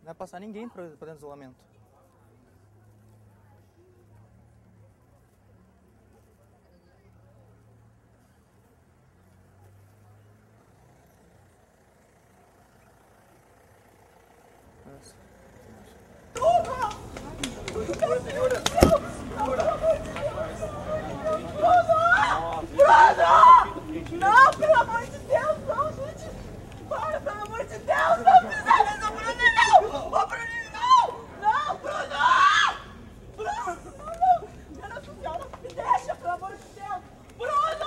Não vai passar ninguém para dentro do isolamento. Não, pelo amor de Deus, não, gente! Para, pelo amor de Deus! Não precisa disso, Bruno, não! Ô, Bruno, não! Não, Bruno! Bruno, não! Meu Deus do céu, não me deixa, pelo amor de Deus! Bruno!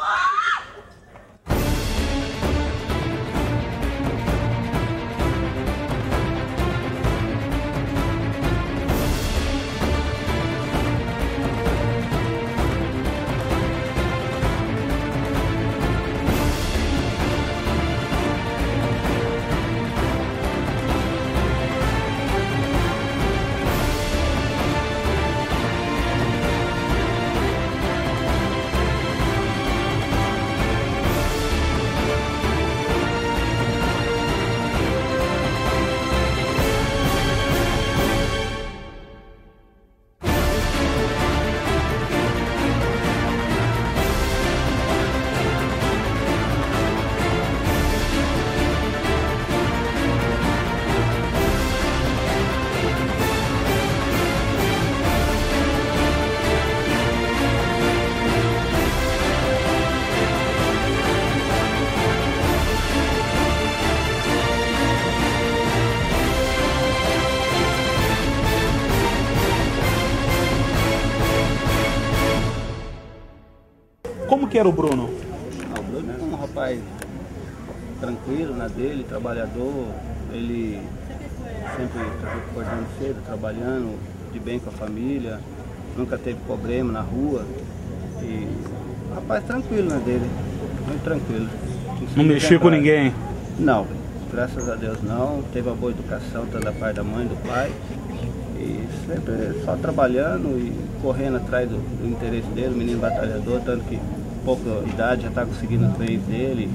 Como que era o Bruno? O Bruno era um rapaz tranquilo na dele, trabalhador. Ele sempre estava acordando cedo, trabalhando de bem com a família, nunca teve problema na rua. E um rapaz tranquilo na dele, muito tranquilo. Não mexia com ninguém? Não, graças a Deus não. Teve uma boa educação, tanto da parte da mãe e do pai. E sempre só trabalhando e correndo atrás do interesse dele, o menino batalhador, tanto que pouca idade já está conseguindo os bens dele.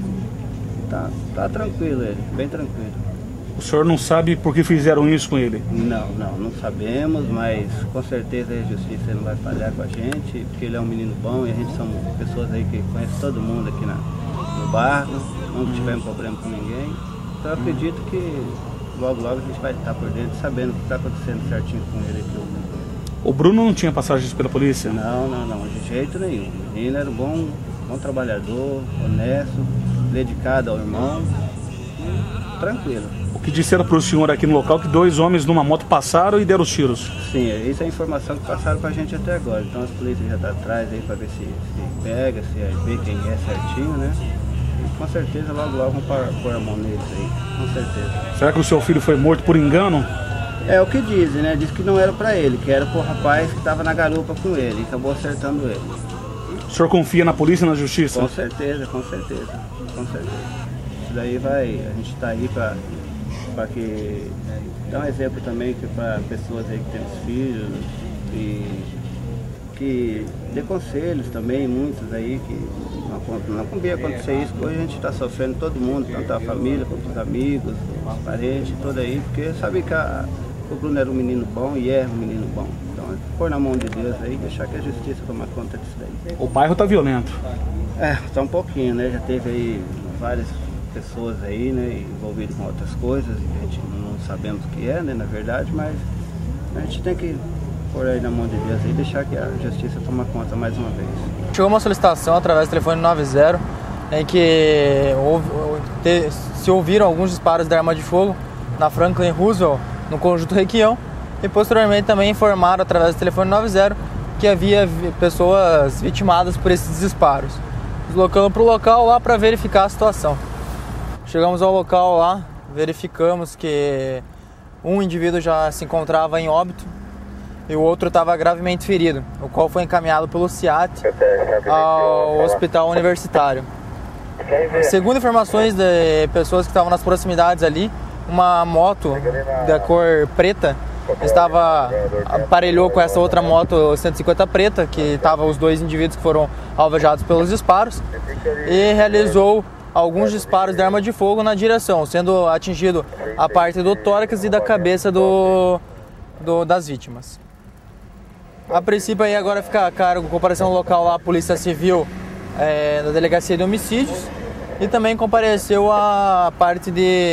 Tá tranquilo ele, bem tranquilo. O senhor não sabe por que fizeram isso com ele? Não sabemos, mas com certeza a justiça não vai falhar com a gente, porque ele é um menino bom e a gente somos pessoas aí que conhecem todo mundo aqui no bairro, não tivemos problema com ninguém. Então eu acredito que logo a gente vai estar por dentro sabendo o que está acontecendo certinho com ele aqui. O Bruno não tinha passagens pela polícia? Não, de jeito nenhum. O menino era um bom trabalhador, honesto, dedicado ao irmão, tranquilo. O que disseram para o senhor aqui no local que 2 homens numa moto passaram e deram os tiros? Sim, essa é a informação que passaram para a gente até agora. Então as polícias já estão atrás aí para ver se pega, se vê quem é certinho, né? E com certeza logo vão pôr a mão neles aí, com certeza. Será que o seu filho foi morto por engano? É o que dizem, né? Diz que não era para ele, que era pro rapaz que estava na garupa com ele e acabou acertando ele. O senhor confia na polícia e na justiça? Com certeza. Isso daí a gente está aí para que dar um exemplo também para pessoas aí que têm os filhos e que dê conselhos também, muitos aí que não convém acontecer isso, porque hoje a gente está sofrendo todo mundo, tanto a família quanto os amigos, os parentes, tudo aí, porque sabe que o Bruno era um menino bom e é um menino bom. Então, pôr na mão de Deus aí, deixar que a justiça tome conta disso daí. O bairro está violento. Tá um pouquinho, né? Já teve aí várias pessoas aí, né, envolvidas com outras coisas, a gente não sabemos o que é, né, na verdade, mas a gente tem que pôr aí na mão de Deus e deixar que a justiça tome conta mais uma vez. Chegou uma solicitação através do telefone 90 em que se ouviram alguns disparos de arma de fogo na Franklin Roosevelt, no conjunto Requião, e posteriormente também informaram através do telefone 90 que havia pessoas vitimadas por esses disparos. Deslocamos para o local lá para verificar a situação. Chegamos ao local lá, verificamos que um indivíduo já se encontrava em óbito e o outro estava gravemente ferido, o qual foi encaminhado pelo CIAT ao hospital universitário. Segundo informações de pessoas que estavam nas proximidades ali, uma moto da cor preta aparelhou com essa outra moto 150 preta, que estavam os 2 indivíduos que foram alvejados pelos disparos, e realizou alguns disparos de arma de fogo na direção, sendo atingido a parte do tórax e da cabeça das vítimas. A princípio aí agora fica a cargo comparação local lá a Polícia Civil da Delegacia de Homicídios, e também compareceu a parte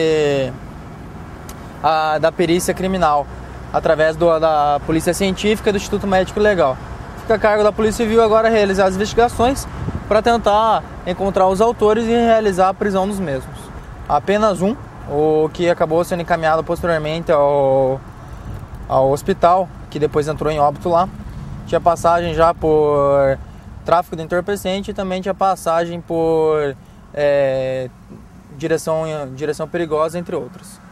da perícia criminal através da Polícia Científica e do Instituto Médico Legal. Fica a cargo da Polícia Civil agora realizar as investigações para tentar encontrar os autores e realizar a prisão dos mesmos. Apenas um, o que acabou sendo encaminhado posteriormente ao hospital, que depois entrou em óbito lá. Tinha passagem já por tráfico de entorpecente e também tinha passagem por direção perigosa, entre outros.